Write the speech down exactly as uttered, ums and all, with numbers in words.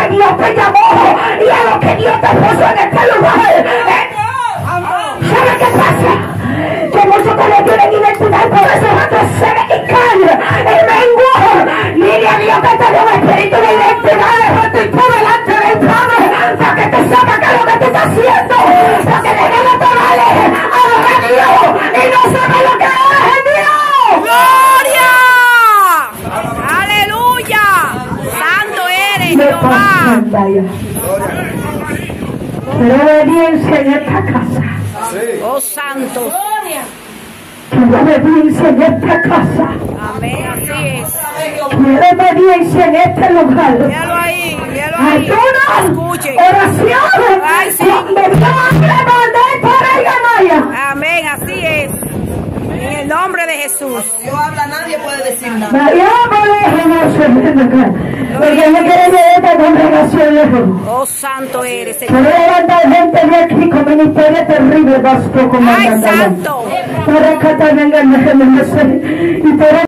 que Dios te llamó y a lo que Dios te puso en este lugar. ¿Sabe qué pasa? Que muchos de no tienen identidad, por eso otros se dedican el menguo. Dile a Dios que te dé un espíritu de identidad, de tú delante del Padre, para que tú sepas que es lo que tú estás haciendo, porque de nada te vale adorar a Dios y no sabes lo que es en Dios. ¡Gloria! ¡Aleluya! ¡Santo eres, Jehová! Pero obediencia en esta casa. ¡Oh, santo! Quiero obediencia en esta casa. Amén, así es. Quiero obediencia en este lugar. Míralo ahí, míralo ahí. Ayuno, Escuche. oración. Ay, sí. Cuando Dios le mandé por ella, Maya. Amén, así es. En el nombre de Jesús. Dios habla, nadie puede decir nada. María, no se ven acá. Porque no quiere ver esta congregación lejos. Oh, santo eres, Señor. Quiero levantar gente de aquí con ministerio terrible, Vasco, como ¡Ay, santo! para rescatar, venga, déjenme hacer. Y por